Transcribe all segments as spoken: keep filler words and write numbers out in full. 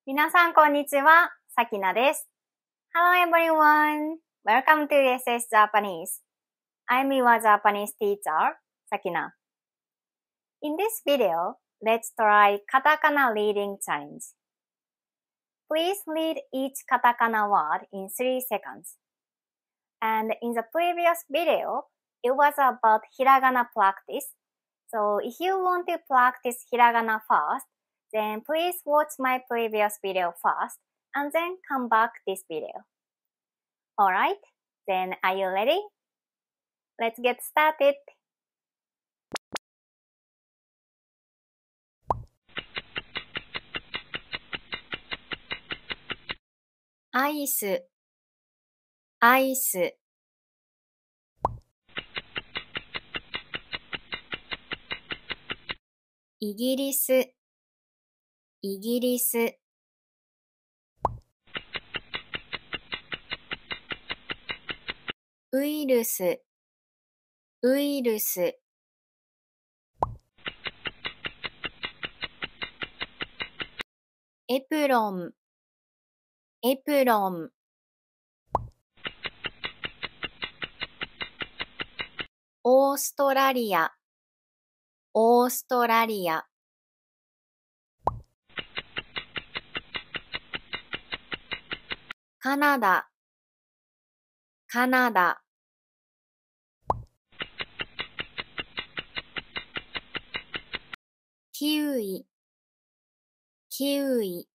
皆さんこんにちは、さきなです。Hello everyone! Welcome to エスエス Japanese. I'm your Japanese teacher, Sakina. In this video, let's try katakana reading challenge. Please read each katakana word in three seconds. And in the previous video, it was about hiragana practice. So if you want to practice hiragana first, then please watch my previous video first and then come back this video. Alright, then are you ready? Let's get started. アイス、アイス。イギリス、イギリス。ウイルス、ウイルス。エプロン、エプロン。オーストラリア、オーストラリア。カナダ、カナダ。キウイ、キウイ。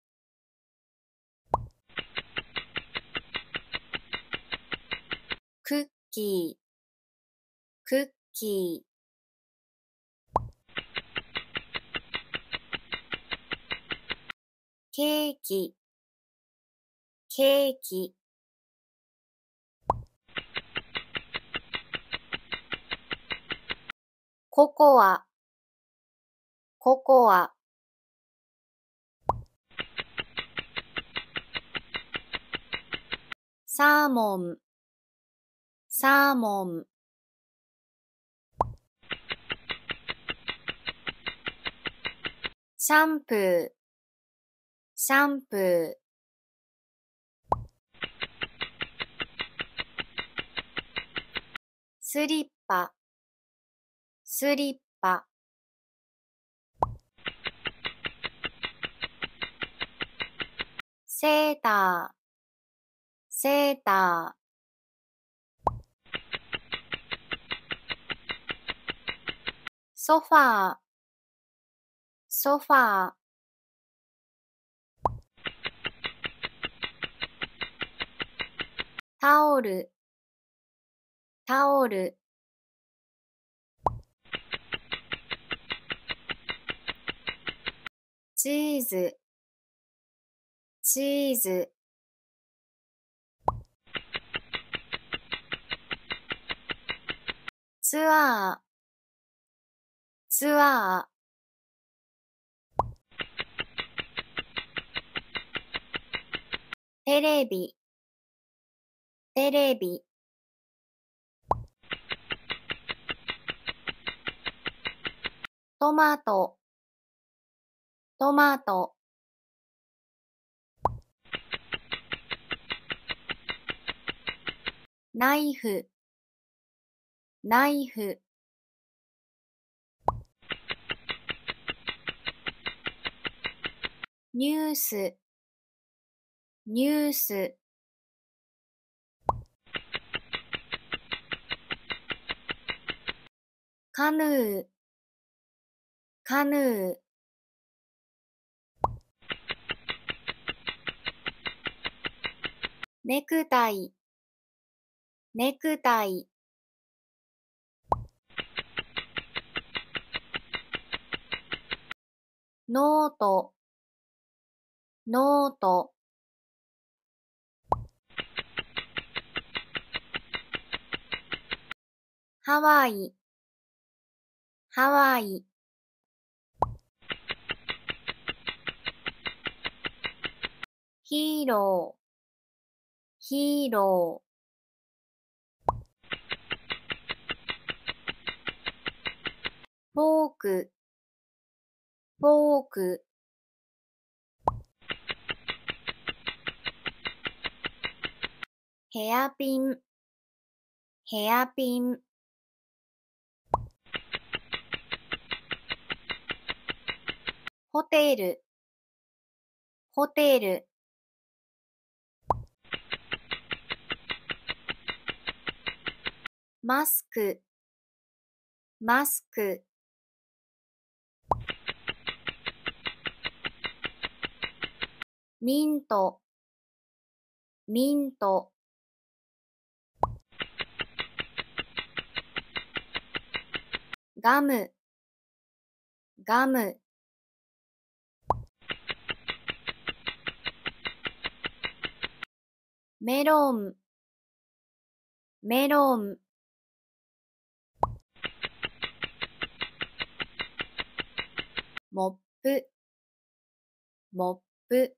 クッキー、クッキー。ケーキ、ケーキ。ココア、ココア。サーモン、サーモン。シャンプー、シャンプー。スリッパ、スリッパ。セーター、セーター。ソファー、ソファー。タオル、タオル。チーズ、チーズ。ツアー、ツアー。テレビ、テレビ。トマト、トマト。ナイフ、ナイフ。ニュース、ニュース。カヌー、カヌー。ネクタイ、ネクタイ。ノート、ノート。ハワイ、ハワイ。ヒーロー、ヒーロー。フォーク、フォーク。 ヘアピン、ヘアピン。ホテル、ホテル。マスク、マスク。ミント、ミント。ガム、ガム。メロン、メロン。モップ、モップ。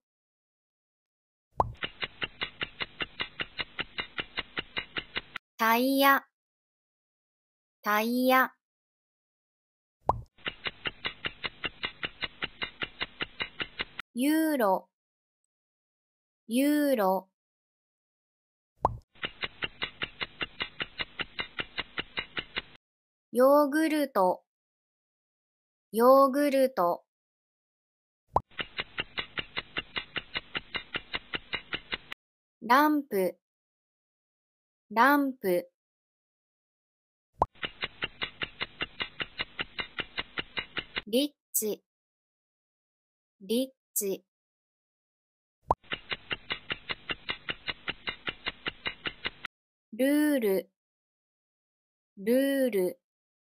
タイヤ、タイヤ。ユーロ、ユーロ。ヨーグルト、ヨーグルト。ランプ、ランプ。リッチ、リッチ。ルール、ルール。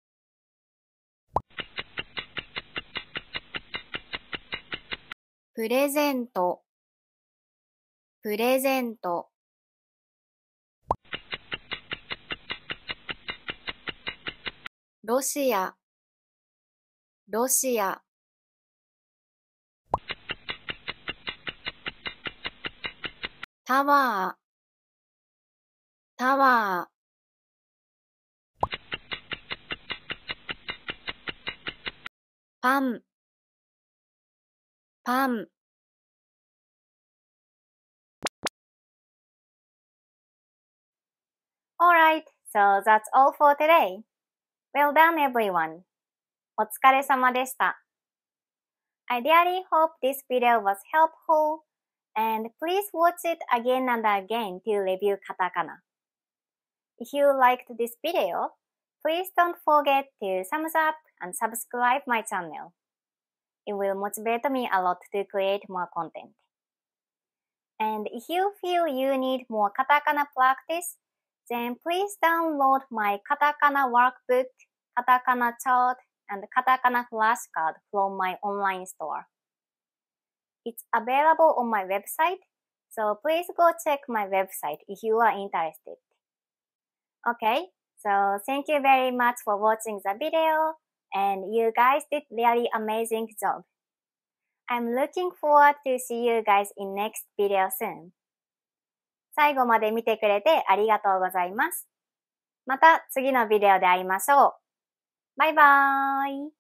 プレゼント、プレゼント。ロシア、ロシア。タワー、タワー。パン、パン。Alright, so that's all for today. Well done everyone. お疲れ様でした。I really hope this video was helpful and please watch it again and again to review katakana. If you liked this video, please don't forget to thumbs up and subscribe my channel. It will motivate me a lot to create more content. And if you feel you need more katakana practice, then please download my katakana workbook, katakana chart, and katakana flashcard from my online store. It's available on my website, so please go check my website if you are interested. Okay, so thank you very much for watching the video, and you guys did really amazing job. I'm looking forward to see you guys in next video soon. 最後まで見てくれてありがとうございます。また次のビデオで会いましょう。バイバーイ。